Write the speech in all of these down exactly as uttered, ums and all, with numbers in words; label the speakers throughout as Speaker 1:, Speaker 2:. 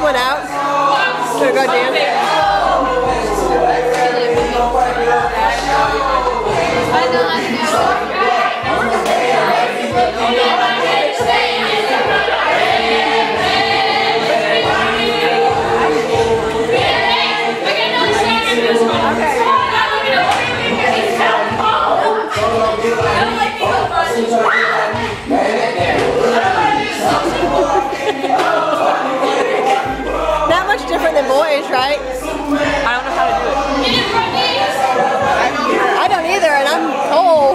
Speaker 1: one out. So go dance. Not much different than boys, right?
Speaker 2: I don't know how to do it.
Speaker 1: I don't either, and I'm cold.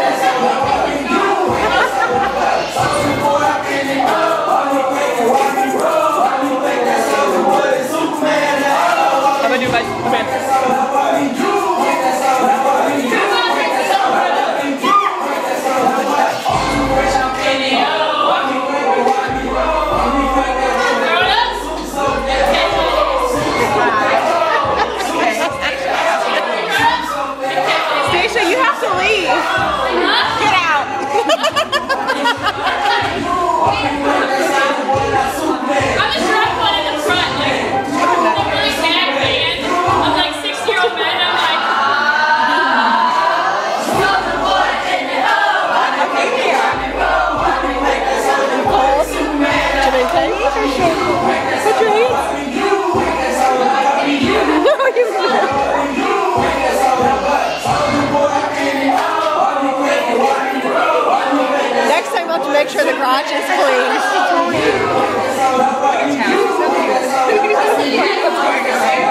Speaker 2: I'm gonna do my command.
Speaker 1: You have to leave. Get out.
Speaker 3: I'm just drunk one in the front, like, the really bad band of like sixty year old men. I'm like,
Speaker 1: Put your hands. No, you Next time we'll have to make sure the garage is clean.